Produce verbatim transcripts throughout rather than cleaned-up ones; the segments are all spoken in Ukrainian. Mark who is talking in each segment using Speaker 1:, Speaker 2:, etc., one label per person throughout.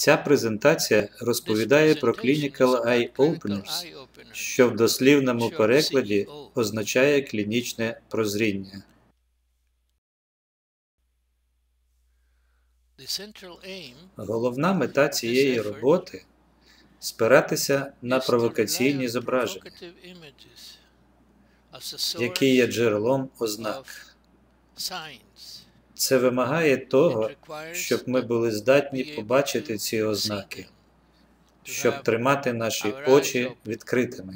Speaker 1: Ця презентація розповідає про Clinical Eye Openers, що в дослівному перекладі означає клінічне прозріння. Головна мета цієї роботи – спиратися на провокаційні зображення, які є джерелом ознак. Це вимагає того, щоб ми були здатні побачити ці ознаки, щоб тримати наші очі відкритими.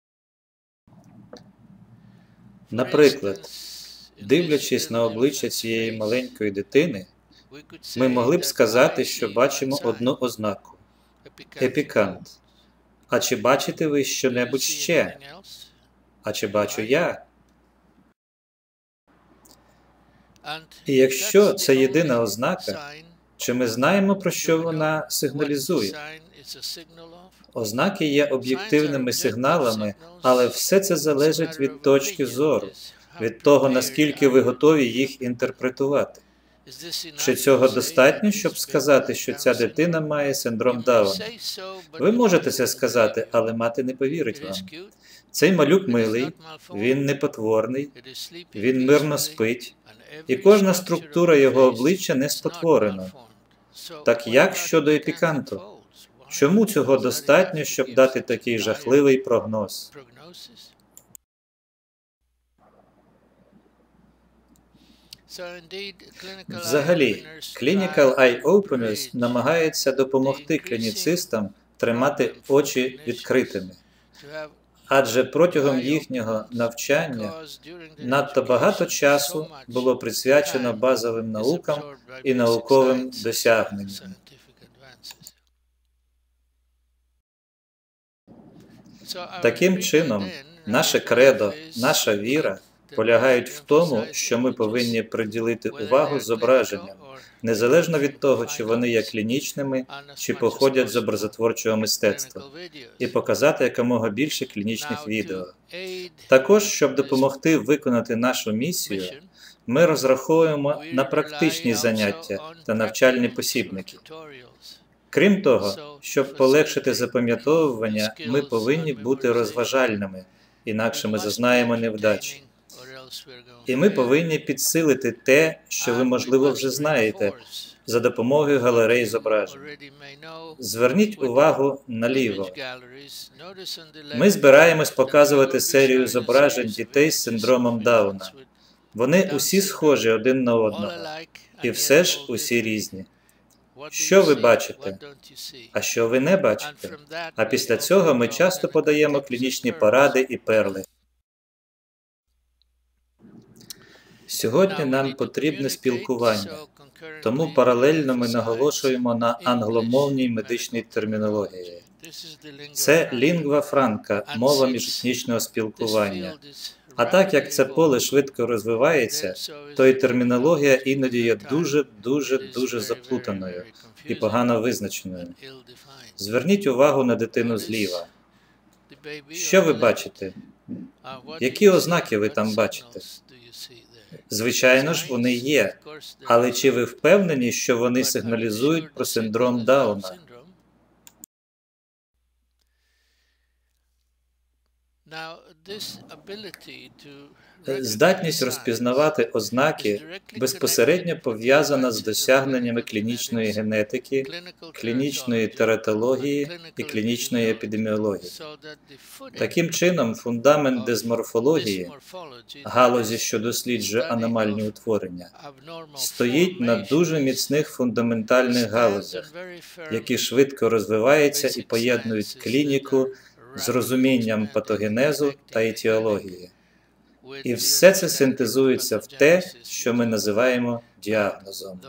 Speaker 1: Наприклад, дивлячись на обличчя цієї маленької дитини, ми могли б сказати, що бачимо одну ознаку – епікант. А чи бачите ви що-небудь ще? А чи бачу я? І якщо це єдина ознака, чи ми знаємо, про що вона сигналізує? Ознаки є об'єктивними сигналами, але все це залежить від точки зору, від того, наскільки ви готові їх інтерпретувати. Чи цього достатньо, щоб сказати, що ця дитина має синдром Дауна? Ви можете це сказати, але мати не повірить вам. Цей малюк милий, він непотворний, він мирно спить, і кожна структура його обличчя не спотворена. Так як щодо епіканту? Чому цього достатньо, щоб дати такий жахливий прогноз? Взагалі, Clinical Eye Openers намагається допомогти клініцистам тримати очі відкритими. Адже протягом їхнього навчання надто багато часу було присвячено базовим наукам і науковим досягненням. Таким чином, наше кредо, наша віра полягають в тому, що ми повинні приділити увагу зображенням, незалежно від того, чи вони є клінічними, чи походять з образотворчого мистецтва, і показати якомога більше клінічних відео. Також, щоб допомогти виконати нашу місію, ми розраховуємо на практичні заняття та навчальні посібники. Крім того, щоб полегшити запам'ятовування, ми повинні бути розважальними, інакше ми зазнаємо невдачі. І ми повинні підсилити те, що ви, можливо, вже знаєте, за допомогою галерей зображень. Зверніть увагу наліво. Ми збираємось показувати серію зображень дітей з синдромом Дауна. Вони усі схожі один на одного, і все ж усі різні. Що ви бачите? А що ви не бачите? А після цього ми часто подаємо клінічні поради і перли. Сьогодні нам потрібне спілкування, тому паралельно ми наголошуємо на англомовній медичній термінології. Це лінгва франка, мова міжетнічного спілкування. А так як це поле швидко розвивається, то і термінологія іноді є дуже-дуже-дуже заплутаною і погано визначеною. Зверніть увагу на дитину зліва. Що ви бачите? Які ознаки ви там бачите? Звичайно ж, вони є. Але чи ви впевнені, що вони сигналізують про синдром Дауна? Здатність розпізнавати ознаки безпосередньо пов'язана з досягненнями клінічної генетики, клінічної тератології і клінічної епідеміології. Таким чином, фундамент дисморфології, галузі, що досліджує аномальні утворення, стоїть на дуже міцних фундаментальних галузях, які швидко розвиваються і поєднують клініку з розумінням патогенезу та етіології. І все це синтезується в те, що ми називаємо діагнозом.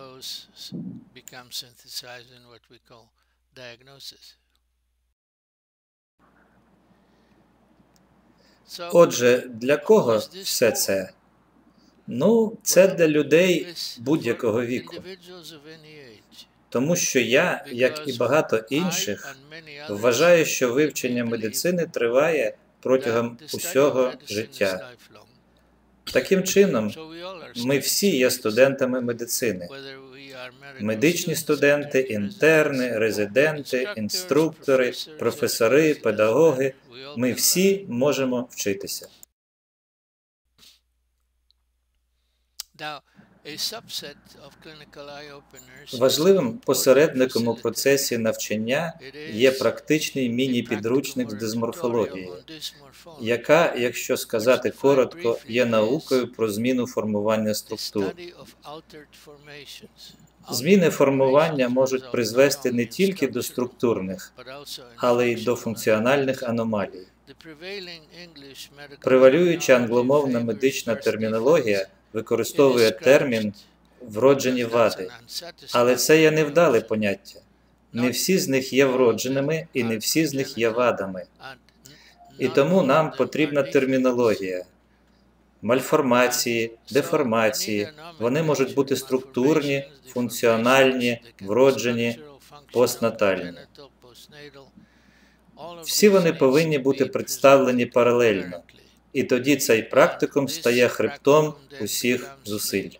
Speaker 1: Отже, для кого все це? Ну, це для людей будь-якого віку. Тому що я, як і багато інших, вважаю, що вивчення медицини триває протягом усього життя. Таким чином, ми всі є студентами медицини. Медичні студенти, інтерни, резиденти, інструктори, професори, педагоги – ми всі можемо вчитися. Важливим посередником у процесі навчання є практичний міні-підручник з дисморфології, яка, якщо сказати коротко, є наукою про зміну формування структур. Зміни формування можуть призвести не тільки до структурних, але й до функціональних аномалій. Превалююча англомовна медична термінологія використовує термін «вроджені вади», але це є невдале поняття. Не всі з них є вродженими і не всі з них є вадами. І тому нам потрібна термінологія. Мальформації, деформації, вони можуть бути структурні, функціональні, вроджені, постнатальні. Всі вони повинні бути представлені паралельно. І тоді цей практикум стає хребтом усіх зусиль.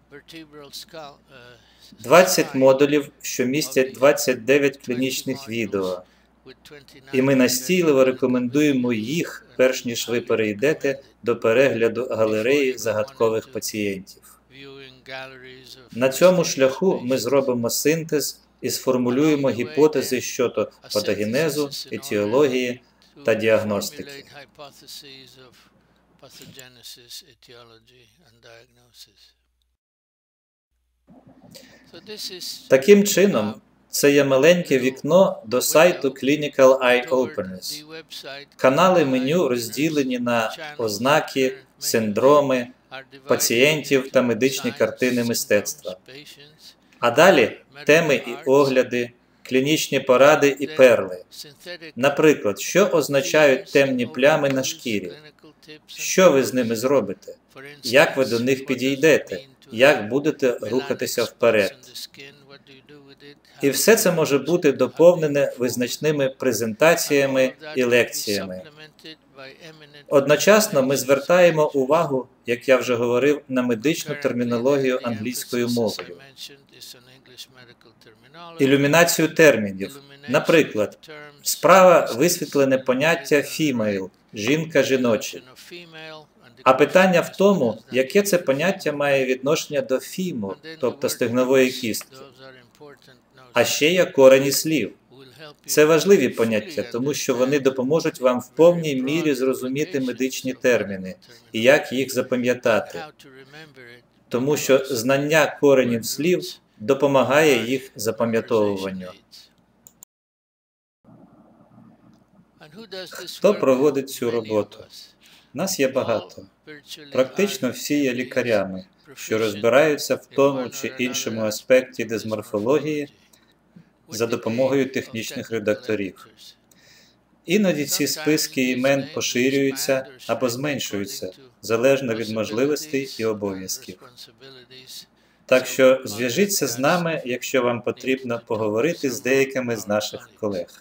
Speaker 1: двадцять модулів, що містять двадцять дев'ять клінічних відео. І ми настійливо рекомендуємо їх, перш ніж ви перейдете до перегляду галереї загадкових пацієнтів. На цьому шляху ми зробимо синтез і сформулюємо гіпотези щодо патогенезу, етіології та діагностики. Таким чином, це є маленьке вікно до сайту Clinical Eye Openers. Канали меню розділені на ознаки, синдроми, пацієнтів та медичні картини мистецтва. А далі теми і огляди, клінічні поради і перли. Наприклад, що означають темні плями на шкірі? Що ви з ними зробите? Як ви до них підійдете? Як будете рухатися вперед? І все це може бути доповнене визначними презентаціями і лекціями. Одночасно ми звертаємо увагу, як я вже говорив, на медичну термінологію англійською мовою. Ілюмінацію термінів. Наприклад, справа висвітлене поняття «female» – жінка-жіноче. А питання в тому, яке це поняття має відношення до фіму, тобто стегнової кістки. А ще є корені слів. Це важливі поняття, тому що вони допоможуть вам в повній мірі зрозуміти медичні терміни і як їх запам'ятати. Тому що знання коренів слів допомагає їх запам'ятовуванню. Хто проводить цю роботу? Нас є багато. Практично всі є лікарями, що розбираються в тому чи іншому аспекті дисморфології за допомогою технічних редакторів. Іноді ці списки імен поширюються або зменшуються, залежно від можливостей і обов'язків. Так що зв'яжіться з нами, якщо вам потрібно поговорити з деякими з наших колег.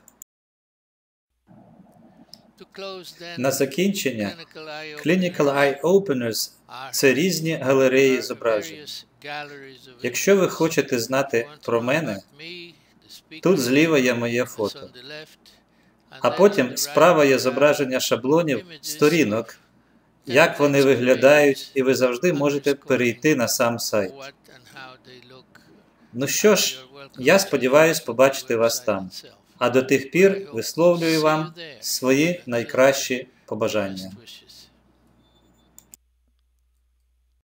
Speaker 1: На закінчення, Clinical Eye Openers – це різні галереї зображень. Якщо ви хочете знати про мене, тут зліва є моє фото. А потім справа є зображення шаблонів сторінок, як вони виглядають, і ви завжди можете перейти на сам сайт. Ну що ж, я сподіваюся побачити вас там. А до тих пір висловлюю вам свої найкращі побажання.